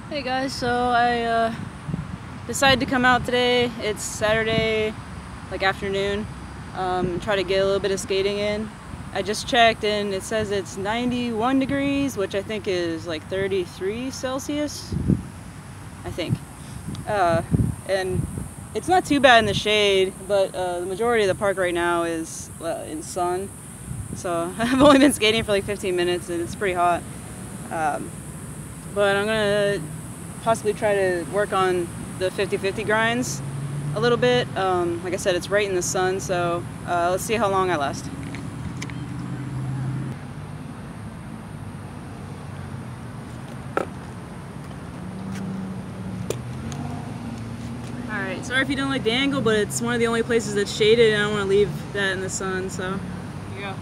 Hey guys, so I decided to come out today. It's Saturday, like afternoon, and try to get a little bit of skating in. I just checked and it says it's 91 degrees, which I think is like 33 Celsius, I think. And it's not too bad in the shade, but the majority of the park right now is in sun. So I've only been skating for like 15 minutes and it's pretty hot. But I'm gonna possibly try to work on the 50-50 grinds a little bit. Like I said, it's right in the sun, so let's see how long I last. Alright, sorry if you don't like the angle, but it's one of the only places that's shaded and I don't want to leave that in the sun, so here you go.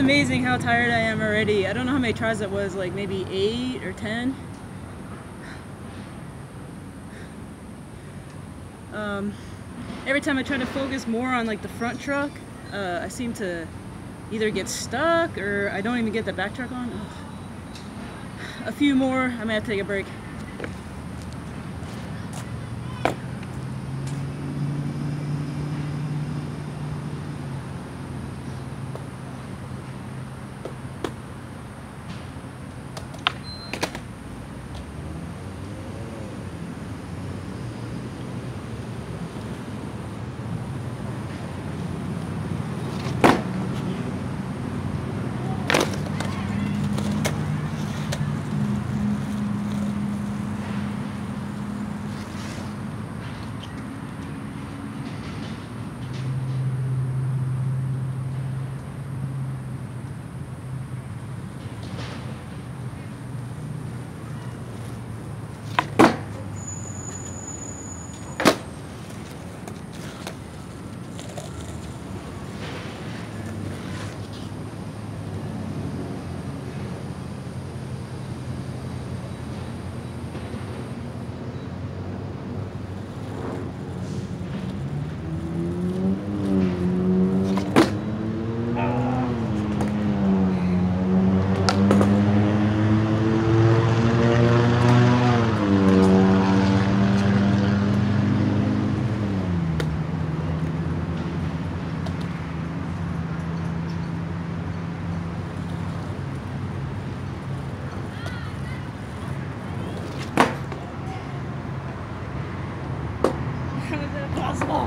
amazing how tired I am already. I don't know how many tries that was, like maybe 8 or 10. Every time I try to focus more on like the front truck, I seem to either get stuck or I don't even get the back truck on. Ugh. A few more, I might have to take a break. How is that possible?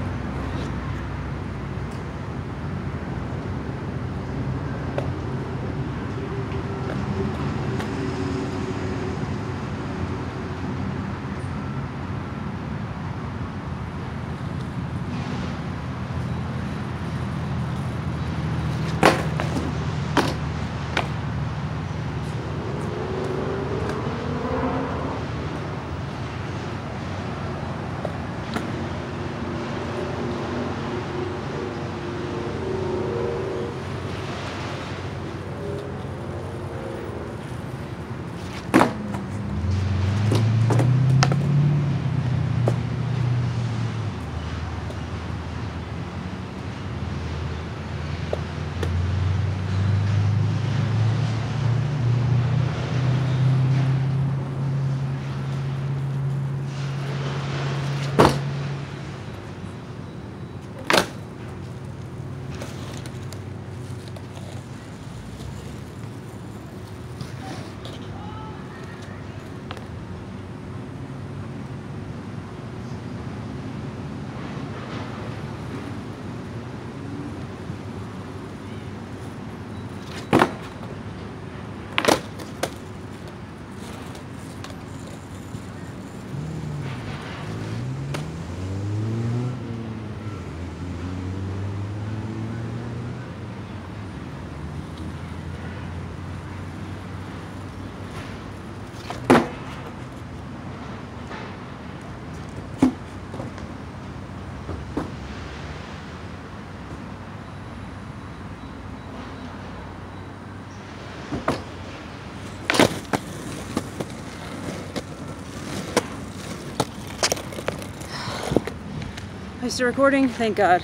Are you still recording? Thank God.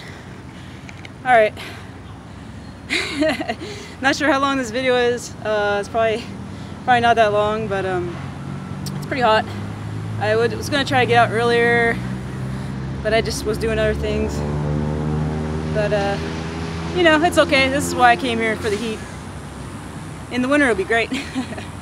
Alright. Not sure how long this video is. It's probably not that long, but it's pretty hot. I was gonna try to get out earlier, but I just was doing other things. But you know, it's okay. This is why I came here, for the heat. In the winter it'll be great.